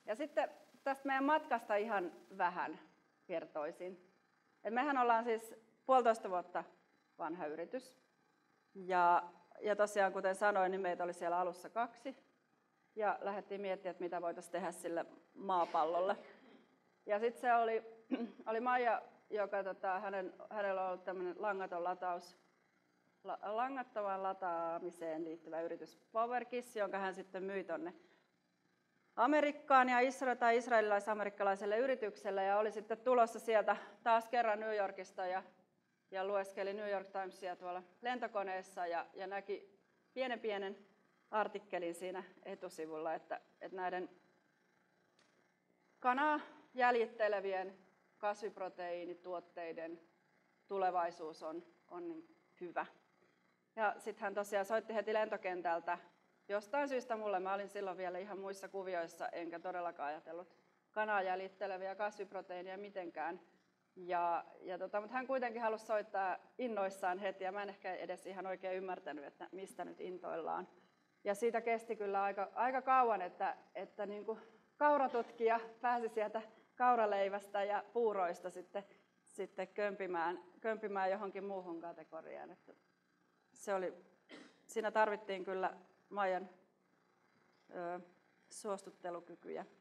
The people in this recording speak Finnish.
Ja sitten tästä meidän matkasta ihan vähän kertoisin. Et mehän ollaan siis 1,5 vuotta vanha yritys. Ja tosiaan, kuten sanoin, niin meitä oli siellä alussa 2. Ja lähdettiin miettimään, että mitä voitaisiin tehdä sille maapallolle. Ja sitten se oli Maija, joka hänellä on ollut tämmöinen langattoman lataamiseen liittyvä yritys PowerKiss, jonka hän sitten myi tonne Amerikkaan ja israelilais-amerikkalaiselle yritykselle. Ja oli sitten tulossa sieltä taas kerran New Yorkista ja lueskeli New York Timesia tuolla lentokoneessa ja näki pienen artikkelin siinä etusivulla, että näiden kanaa jäljittelevien kasviproteiinituotteiden tulevaisuus on niin hyvä. Ja sitten hän tosiaan soitti heti lentokentältä jostain syystä mulle. Mä olin silloin vielä ihan muissa kuvioissa, enkä todellakaan ajatellut kanaa jäljitteleviä kasviproteiineja mitenkään. Mutta hän kuitenkin halusi soittaa innoissaan heti, ja mä en ehkä edes ihan oikein ymmärtänyt, että mistä nyt intoillaan. Ja siitä kesti kyllä aika kauan, että niin kuin kauratutkija pääsi sieltä kauraleivästä ja puuroista sitten kömpimään johonkin muuhun kategoriaan. Että siinä tarvittiin kyllä Maijan suostuttelukykyjä.